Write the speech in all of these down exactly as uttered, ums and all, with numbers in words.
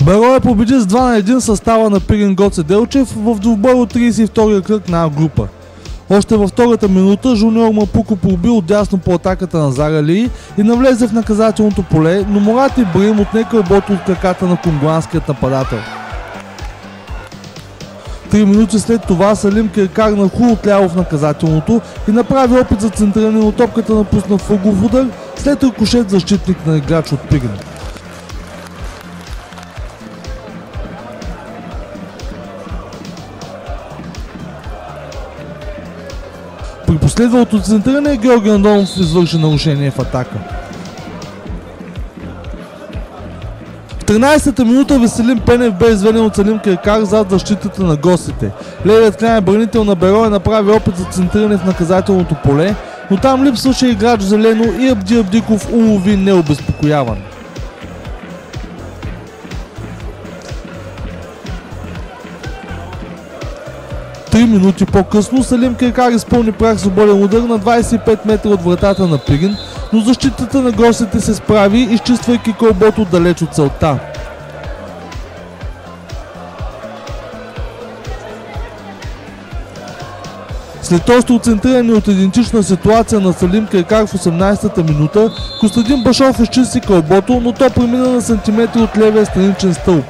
Берое победи с два на един състава на Пирин Гоце Делчев в двубой от тридесет и втория кръг на А група. Още във втората минута Жуниор Мапуко проби отдясно по атаката на Зарали и навлезе в наказателното поле, но Мурат Ибраим отне кълбото от краката на конгуанският нападател. Три минути след това Салим Киркар нахлу отляво в наказателното и направи опит за центриране, но топката напусна в ъглов удар след рикошет защитник на играч от Пирин. При последвалото центриране Георги Андонов извърши нарушение в атака. В тринадесета минута Веселин Пенев бе изведен от Салим Киркар зад защитата на гостите. Левият крайен бранител на Берое направи опит за центриране в наказателното поле, но там липсваше играч в зелено и Абди Абдиков улови необезпокояван. Три минути по-късно Салим Киркар изпълни прах свободен удар на двадесет и пет метра от вратата на Пирин, но защитата на гостите се справи, изчиствайки кълбото далеч от целта. След още центриране от идентична ситуация на Салим Киркар в осемнадесета минута, Костадин Башов изчисти кълбото, но то премина на сантиметри от левия страничен стълб.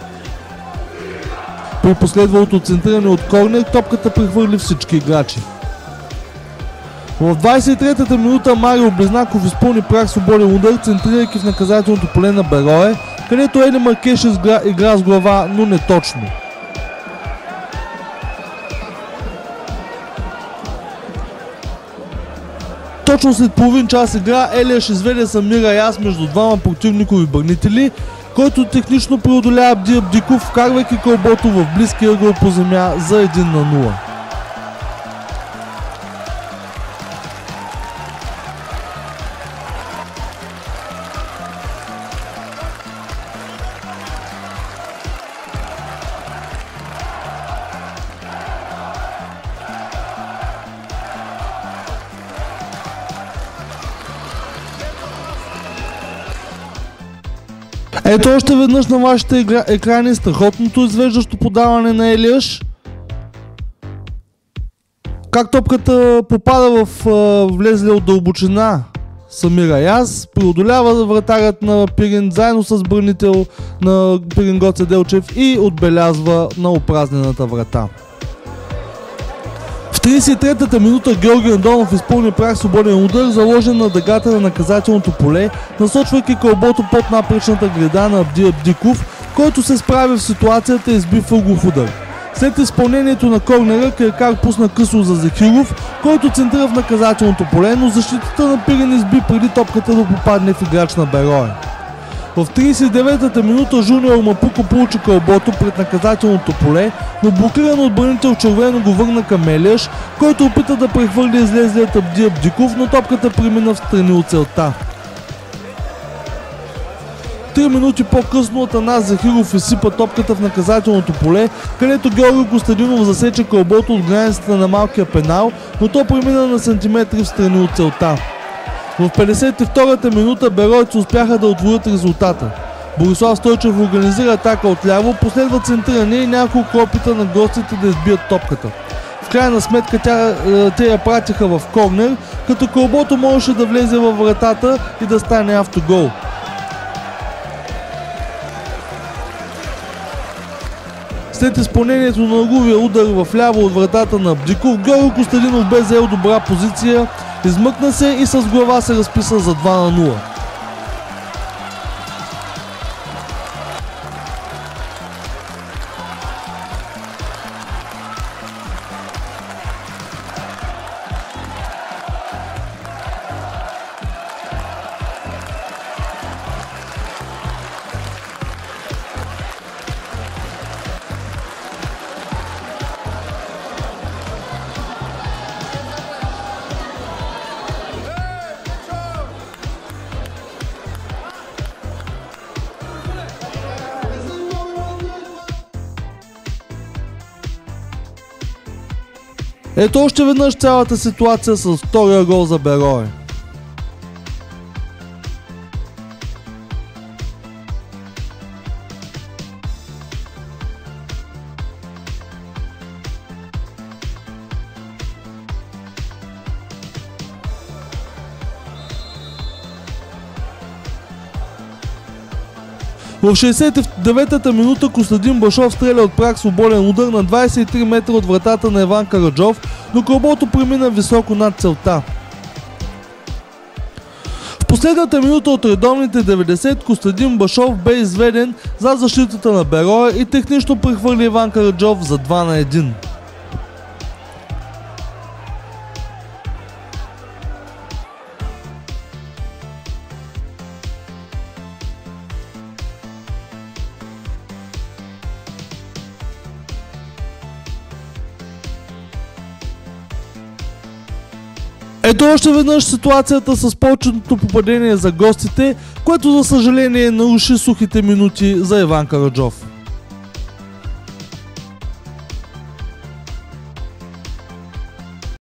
При последвалото центриране от корнер, топката прехвърли всички играчи. В двадесет и третата минута Марио Близнаков изпълни прах свободен удар, центрирайки в наказателното поле на Берое, където Ели Маркеш изгра... игра с глава, но не точно. Точно след половин час игра Елиаш изведе Самир Аяз между двама противникови бранители, който технично преодоля Абди Абдиков, вкарвайки кълбото в близкия ъгъл по земя за един на нула. Ето още веднъж на вашите екрани страхотното извеждащо подаване на Елиаш. Как топката попада в а, влезлия от дълбочина Самир Аяз, преодолява вратарят на Пирин заедно с бранител на Пирин Гоце Делчев и отбелязва на опразнената врата. В тридесет и третата минута Георги Андонов изпълни прах свободен удар, заложен на дъгата на наказателното поле, насочвайки кълбото под напречната греда на Абди Абдиков, който се справи в ситуацията и изби в ъглов удар. След изпълнението на корнера, Киркар пусна късо за Захиров, който центрира в наказателното поле, но защитата на Пирин изби преди топката да попадне в играч на Берое. В тридесет и деветата минута Жуниор Мапуко получи кълбото пред наказателното поле, но блокиран отбранител червено го върна към Елиаш, който опита да прехвърли излезлият Абди Абдиков, но топката премина в страни от целта. Три минути по-късно Атанас Захиров изсипа топката в наказателното поле, където Георги Костадинов засече кълбото от границата на малкия пенал, но то премина на сантиметри в страни от целта. В петдесет и втората минута беройци успяха да отвоят резултата. Борислав Стойчев организира атака отляво, последва центриране и няколко опита на гостите да избият топката. В крайна сметка тя, те я пратиха в корнер, като кълбото можеше да влезе във вратата и да стане автогол. След изпълнението на ъгловия удар в ляво от вратата на Абдиков, Георги Костадинов бе взел добра позиция, измъкна се и с глава се разписа за два на нула. Ето още веднъж цялата ситуация с втория гол за Берое. В шейсет и девета минута Костадин Башов стреля от праг свободен удар на двадесет и три метра от вратата на Иван Караджов, но кълбото премина високо над целта. В последната минута от редовните деветдесет Костадин Башов бе изведен за защитата на Бероя и технично прехвърли Иван Караджов за два на един. Ето още веднъж ситуацията с почетното попадение за гостите, което за съжаление наруши сухите минути за Иван Караджов.